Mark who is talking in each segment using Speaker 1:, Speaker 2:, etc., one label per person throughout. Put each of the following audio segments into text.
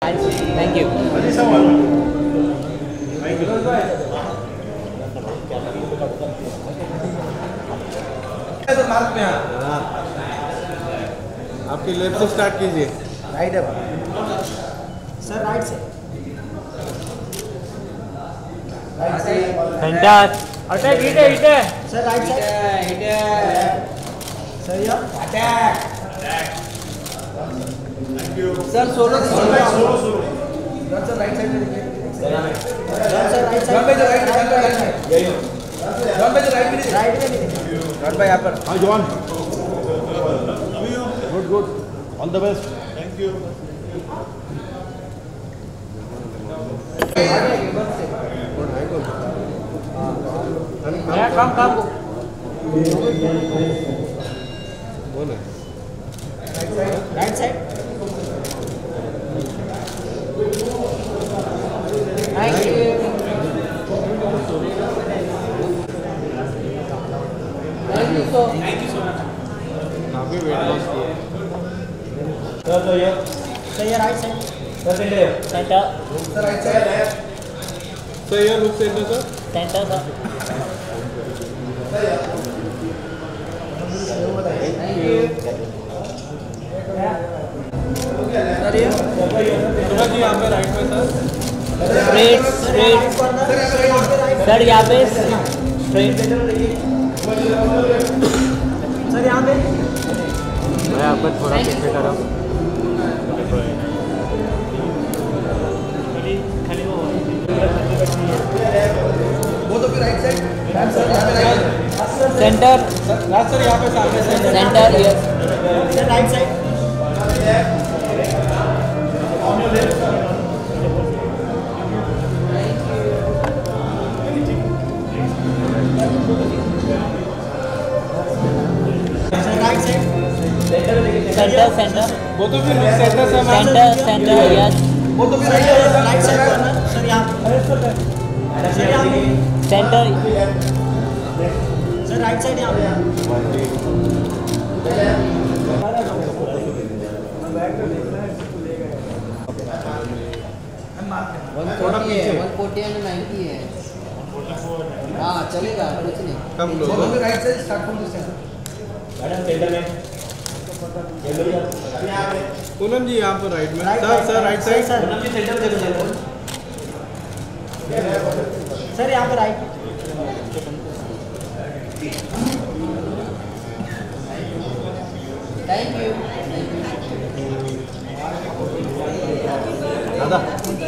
Speaker 1: Thank you.
Speaker 2: Mark में आपकी left से स्टार्ट कीजिए।
Speaker 3: राइट अप सर, राइट से
Speaker 1: सेंटर अटैक हिट है
Speaker 3: सर, राइट साइड सर, या
Speaker 2: attack
Speaker 3: sir, solo sir, right side में देखिए सर, राइट साइड पे राइट में
Speaker 2: रन भाई यहाँ पर। हाँ John, good good, all the best. Thank you.
Speaker 1: कम
Speaker 2: बोलो
Speaker 3: राइट साइड
Speaker 1: थैंक यू।
Speaker 2: काफी वेट लॉस किया।
Speaker 3: सर, ये right side
Speaker 1: center
Speaker 2: sir right side sir, ये look center sir.
Speaker 1: Center sir.
Speaker 3: Thank you
Speaker 2: Suraj ji यहाँ पे राइट में सर।
Speaker 1: स्ट्रेट स्ट्रेट सर, यहाँ पे स्ट्रेट।
Speaker 3: सर, यहाँ पे
Speaker 1: मैं आपको थोड़ा पीछे करा।
Speaker 2: वो तो फिर right side
Speaker 1: center
Speaker 2: last sir, यहाँ पे सामने
Speaker 1: center yes
Speaker 3: sir, right side right side
Speaker 1: center center
Speaker 2: वो तो फिर look center sir.
Speaker 1: Center yes
Speaker 3: वो तो फिर राइट साइड कॉर्नर सर, यहाँ सर, यहाँ पे
Speaker 1: सेंटर
Speaker 3: सर, राइट साइड यहाँ पे
Speaker 2: थोड़ा पीछे
Speaker 3: 140 है 90 है। हाँ चलेगा, कुछ नहीं।
Speaker 2: कम लो।
Speaker 3: Right side start from this side madam, center में
Speaker 2: पूनम जी यहाँ पर राइट में sir. Sir right side
Speaker 3: sir, center देखो सर, यहाँ पे राइट थैंक यू
Speaker 2: दादा।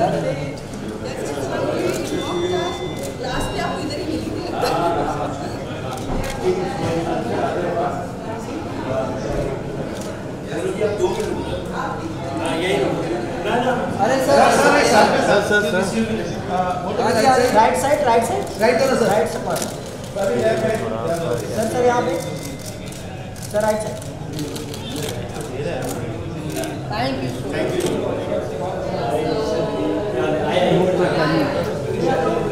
Speaker 4: लास्ट में आपको इधर ही मिली थी लगता
Speaker 3: अरे sir,
Speaker 2: sir
Speaker 3: right side right करो सर, राइट से पर सर, यहाँ पे sir, right side thank you.